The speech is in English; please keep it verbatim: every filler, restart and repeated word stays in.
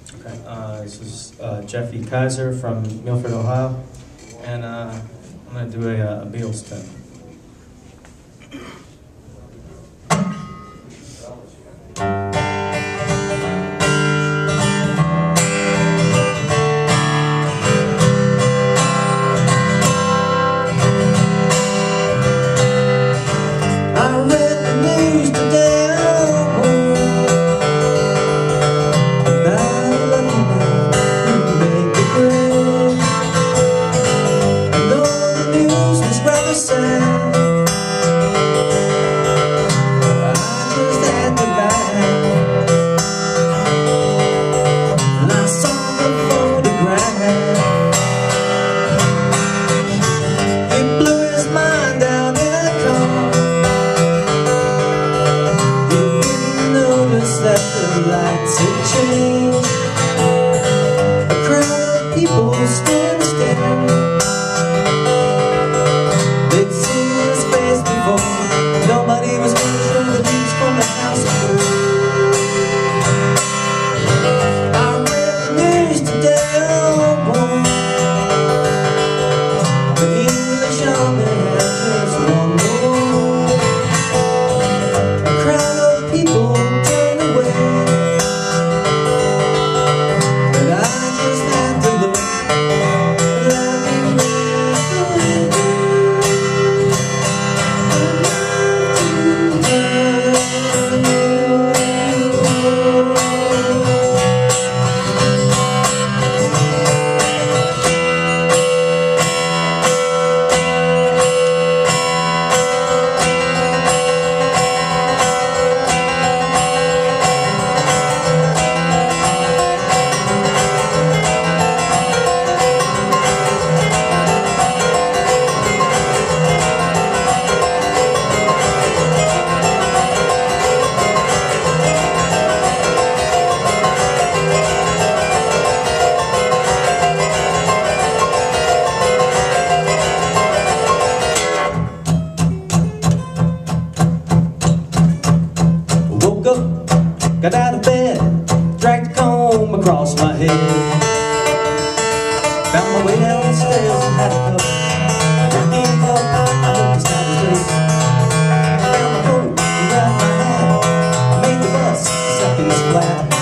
Okay, uh, this is uh, Jeffy Kaiser from Milford, Ohio, and uh, I'm going to do a, a Beatles tune. Lights had changed. A crowd of people stand still. They'd seen his face before. Nobody was really sure that he was from the house of gold. I read the news today, oh boy. The English army had just won the war. A crowd of people turned away. Got out of bed, dragged a comb across my head. Found my way down the stairs and had a cup. Drinking cup, I looked beside his face. Found my coat and grabbed my hat. I made the bus seconds flat.